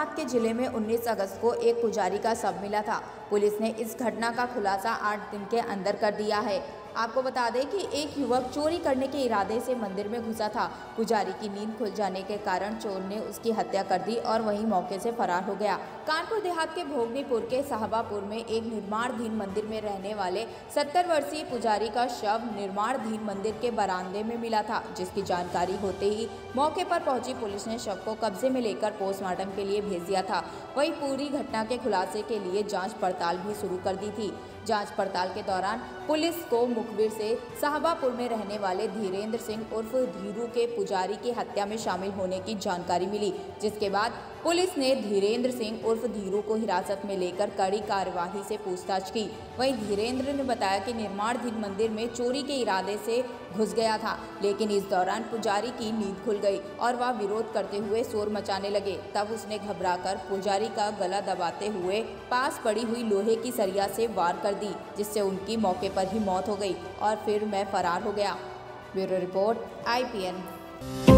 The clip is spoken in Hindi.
देहात के जिले में 19 अगस्त को एक पुजारी का शव मिला था। पुलिस ने इस घटना का खुलासा 8 दिन के अंदर कर दिया है। आपको बता दें कि एक युवक चोरी करने के इरादे से मंदिर में घुसा था। पुजारी की नींद खुल जाने के कारण चोर ने उसकी हत्या कर दी और वहीं मौके से फरार हो गया। कानपुर देहात के भोगनीपुर के साहबापुर में एक निर्माणाधीन मंदिर में रहने वाले 70 वर्षीय पुजारी का शव निर्माणाधीन मंदिर के बरामदे में मिला था, जिसकी जानकारी होते ही मौके पर पहुंची पुलिस ने शव को कब्जे में लेकर पोस्टमार्टम के लिए भेज दिया था। वहीं पूरी घटना के खुलासे के लिए जांच पड़ताल भी शुरू कर दी थी। जांच पड़ताल के दौरान पुलिस को मुखबिर से साहबापुर में रहने वाले धीरेन्द्र सिंह उर्फ धीरू के पुजारी की हत्या में शामिल होने की जानकारी मिली, जिसके बाद पुलिस ने धीरेन्द्र सिंह उर्फ धीरू को हिरासत में लेकर कड़ी कार्यवाही से पूछताछ की। वहीं धीरेन्द्र ने बताया कि निर्माणाधीन मंदिर में चोरी के इरादे से घुस गया था, लेकिन इस दौरान पुजारी की नींद खुल गई और वह विरोध करते हुए शोर मचाने लगे। तब उसने घबराकर पुजारी का गला दबाते हुए पास पड़ी हुई लोहे की सरिया से वार कर दी, जिससे उनकी मौके पर ही मौत हो गई और फिर मैं फरार हो गया। Bureau report IPN।